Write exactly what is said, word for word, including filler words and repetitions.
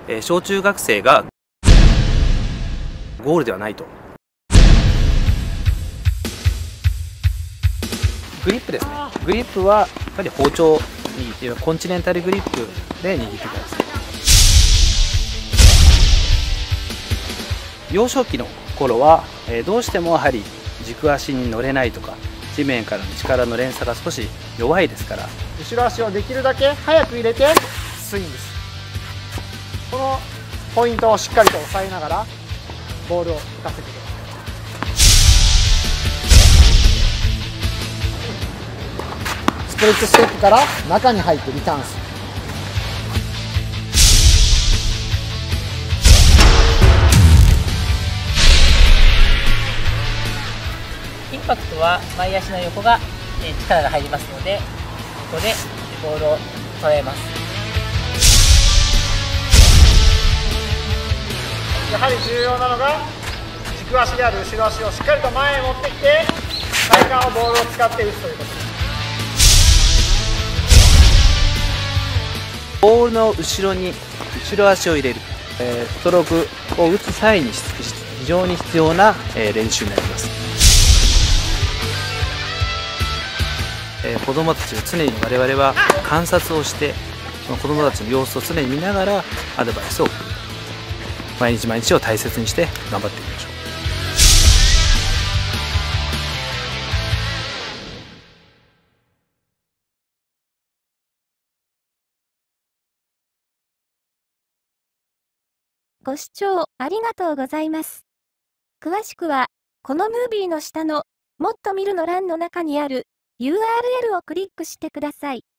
えー、小中学生がゴールではないと。グリップですね。グリップはやっぱり包丁を握っているコンチネンタルグリップで握ってください。幼少期の頃は、えー、どうしてもやはり軸足に乗れないとか、地面からの力の連鎖が少し弱いですから、 後ろ足をできるだけ早く入れてスイングする。このポイントをしっかりと押さえながらボールを浮かせてください。スプリットステップから中に入ってリターンする。 インパクトは前足の横が力が入りますので、ここでボールを捉えます。 やはり重要なのが軸足である後ろ足をしっかりと前へ持ってきて、体幹をボールを使って打つということです。 ボールの後ろに後ろ足を入れる、えー、ストロークを打つ際に非常に必要な、えー、練習になります。えー、子どもたちを常に我々は観察をして、その子どもたちの様子を常に見ながらアドバイスを送る。毎日毎日を大切にして頑張っていきましょう。 ご視聴ありがとうございます。詳しくは、このムービーの下のもっと見るの欄の中にある ユーアールエル をクリックしてください。